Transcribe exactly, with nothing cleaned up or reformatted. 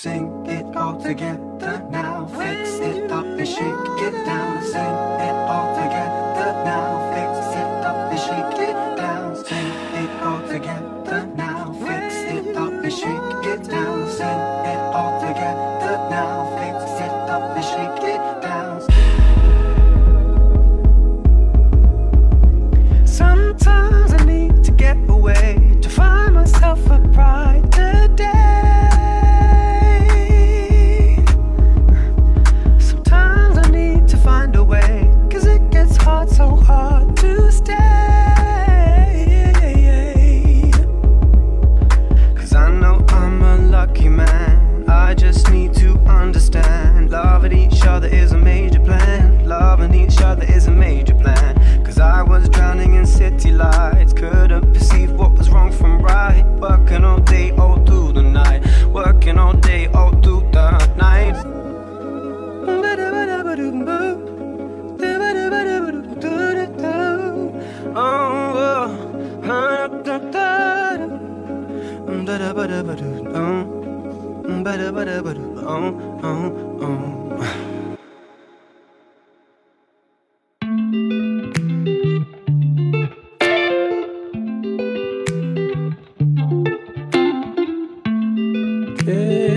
Sing it all together now, fix it up and shake it down. Sing it all together now, fix it up and shake it down. Sing it all together now, fix it up and shake it down. Sing it all together now, fix it up and shake it down. Sometimes I need to get away to find myself a brighter day. So hard to stay, 'cause I know I'm a lucky man. I just need to understand, loving each other is a major plan. Loving each other is a major plan. 'Cause I was drowning in city lights, couldn't perceive what was wrong from right. Working all day, all through the night. Working all day, all through the night. Yeah.